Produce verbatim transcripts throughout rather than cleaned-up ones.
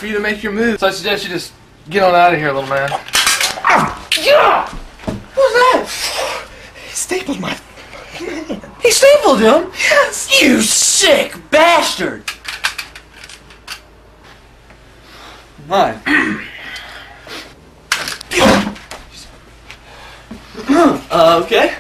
for you to make your move. So I suggest you just get on out of here, little man. Ah, yeah! What was that? He stapled my man. He stapled him? Yes. You sick bastard! My. uh, okay.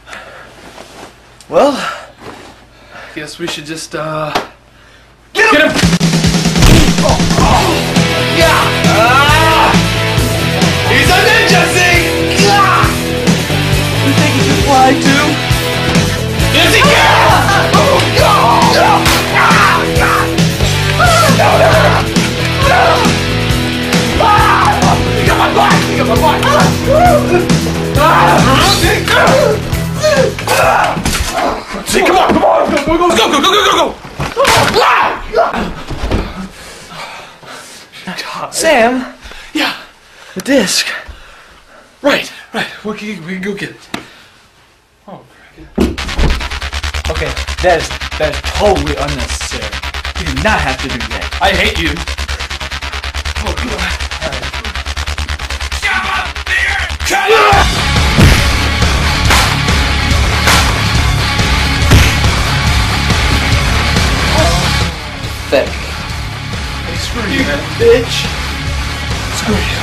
Well, guess we should just, uh... Get him! Get him! Oh, oh. Yeah! Ah! He's a ninja, Zeke! Yeah! You think he can fly too? Yes, he can! Oh, God! Ah! No, no, no, no! No! Ah! He got my butt! He got my butt! Ah! Zeke! Ah! Zeke, come on, come on! Go, go, go, go, go, go, go, go! Sam? Yeah. The disc. Right, right. We can, we can go get it. Oh, okay, that is that is totally unnecessary. You do not have to do that. I hate you. Oh, come on. Right. Come up here! Come on! Thick. Hey, screw you, man. Bitch. Screw you.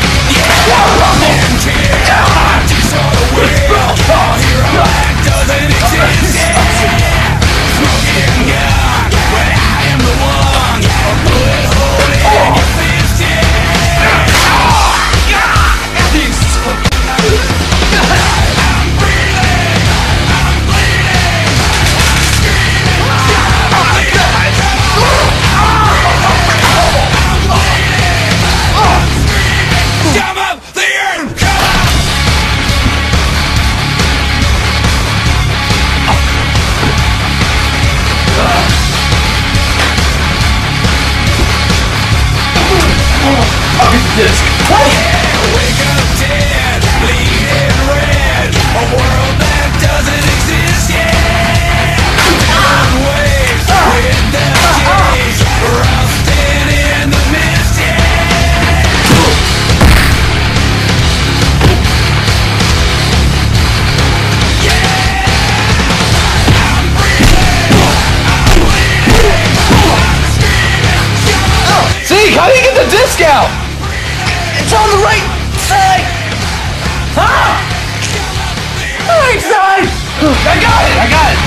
Disc. Wake up dead, bleeding red, a world that doesn't exist yet. On waves with the days, rusted in the mist, yeah. Yeah. I'm breathing, I'm bleeding, I'm screaming. Zeke, how do you get the disc out? It's on the right side! Huh? Right side! I got it! I got it!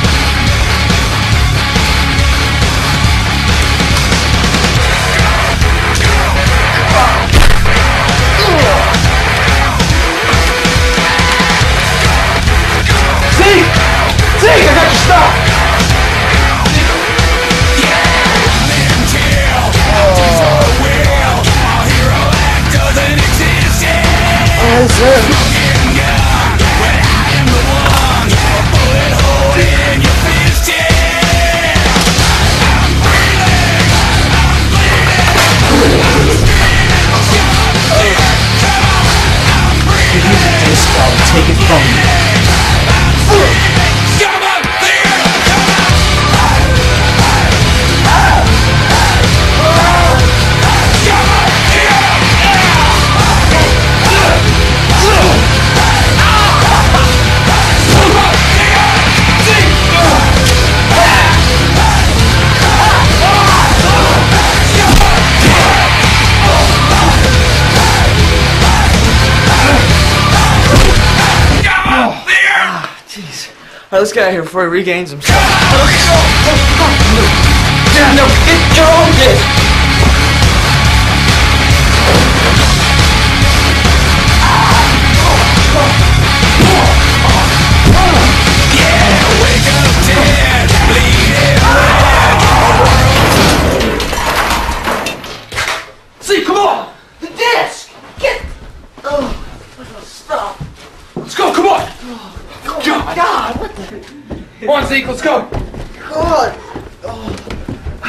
Zeke! Zeke, I got your stuff! Take it from me. Come up there! Alright, let's get out of here before he regains himself. Yeah, no, get your own disc! Yeah, wake up dead, bleeding red. See, come on! The disc! Get! Oh, stop. Let's go, come on! God, God, what the? Come on, Zeke, let's go! God.